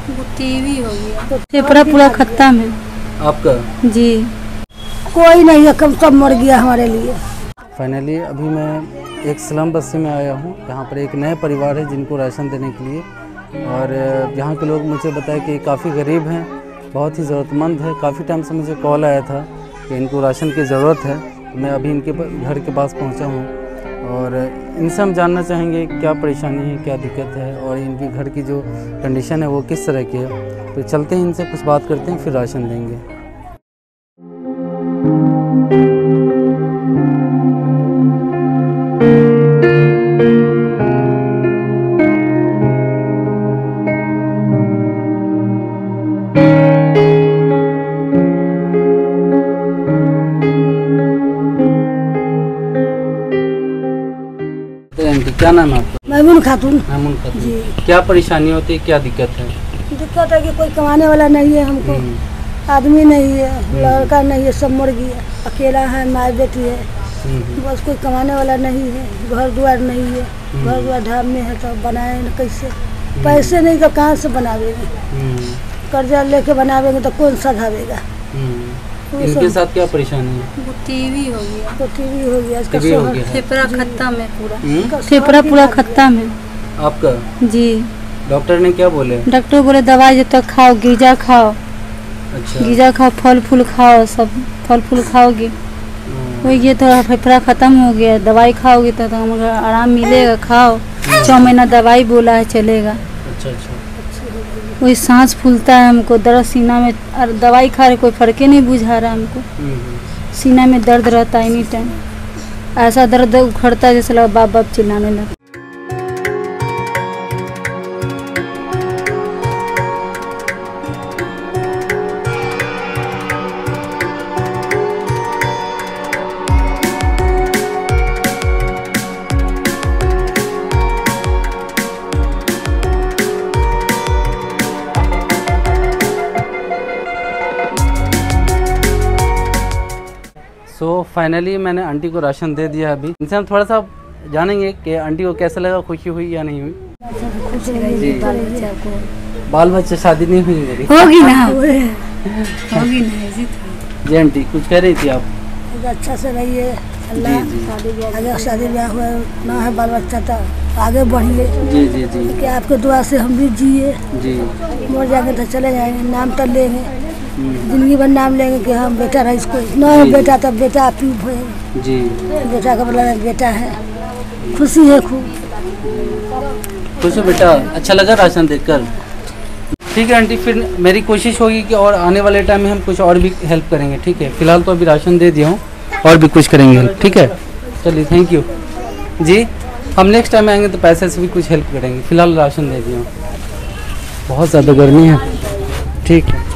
TV हो गया, फेफड़ा पूरा खत्म है। आपका? जी कोई नहीं है, कब सब मर गया हमारे लिए। फाइनली अभी मैं एक स्लम बस्ती में आया हूँ। यहाँ पर एक नए परिवार है जिनको राशन देने के लिए, और यहाँ के लोग मुझे बताए कि काफ़ी गरीब हैं, बहुत ही ज़रूरतमंद है। काफ़ी टाइम से मुझे कॉल आया था कि इनको राशन की ज़रूरत है। तो मैं अभी इनके घर के पास पहुँचा हूँ और इनसे हम जानना चाहेंगे क्या परेशानी है, क्या दिक्कत है और इनके घर की जो कंडीशन है वो किस तरह की है। तो चलते हैं, इनसे कुछ बात करते हैं, फिर राशन देंगे। क्या नाम है आपका? मैमून खातून। मैमून खातून जी। क्या परेशानी होती है, क्या दिक्कत है? दिक्कत है कि कोई कमाने वाला नहीं है, हमको आदमी नहीं है, लड़का नहीं है, सब मर गया। अकेला है, माँ बेटी है, बस कोई कमाने वाला नहीं है, घर द्वार नहीं है, घर द्वार ढाब में है, तो बनाए न कैसे? पैसे नहीं तो कहाँ से बनावेंगे? कर्जा लेके बनावेंगे तो कौन सा ढावेगा? इनके साथ क्या परेशानी है? टीवी हो गया, तो टीवी हो गया, इसका टीवी हो गया, फेफड़ा खत्म है पूरा, फेफड़ा पूरा खत्म है। आपका? जी। डॉक्टर ने क्या बोले? डॉक्टर बोले दवाई जब तक खाओ, गिजा खाओ। अच्छा। गिजा खाओ, फल फूल खाओ, सब फल फूल खाओगे वही ये तो फेफड़ा खत्म हो गया। दवाई खाओगे तो हमको आराम मिलेगा, खाओ। 6 महीना दवाई बोला है, चलेगा। अच्छा अच्छा। वही सांस फूलता है हमको, दर्द सीना में, और दवाई खा रहे कोई फर्क ही नहीं बुझा रहा हमको। सीना में दर्द रहता है एनी टाइम, ऐसा दर्द उखड़ता है जैसे लगा बाप बाप चिल्लाने लगा। सो फाइनली मैंने आंटी को राशन दे दिया। अभी इनसे हम थोड़ा सा जानेंगे कि आंटी को कैसा लगा, खुशी हुई या नहीं हुई। जी। बाल बच्चे शादी नहीं हुई मेरी? होगी ना, होगी ना जी। आंटी कुछ कह रही थी आप? अच्छा से रहिए, अल्लाह आगे शादी ब्याह हुआ ना है, बाल बच्चा तो आगे बढ़िए। जी जी जी। कि आपके दुआ से हम भी जिए, जी। मर जाएंगे तो चले जाएंगे, नाम तो लेंगे, जिंदगी भर नाम लेंगे कि हम बेटा रईस कोई न है, बेटा तब बेटा आप ही हुए जी। बेटा का बोला बेटा है, खुशी है खूब। खुश हो बेटा? अच्छा लगा राशन देखकर? ठीक है आंटी, फिर मेरी कोशिश होगी कि और आने वाले टाइम में हम कुछ और भी हेल्प करेंगे। ठीक है, फिलहाल तो अभी राशन दे दिया हूँ, और भी कुछ करेंगे हेल्प। ठीक है, चलिए, थैंक यू जी। हम नेक्स्ट टाइम आएंगे तो पैसे से भी कुछ हेल्प करेंगे। फिलहाल राशन दे दिया हूँ, बहुत ज़्यादा गर्मी है। ठीक है।